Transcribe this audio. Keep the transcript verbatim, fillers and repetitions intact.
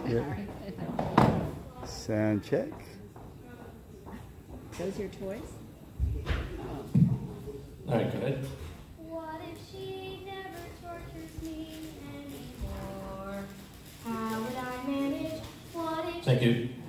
Yeah. Sound check. Those your toys? All right, go ahead. What if she never tortures me anymore? How would I manage? What if Thank you.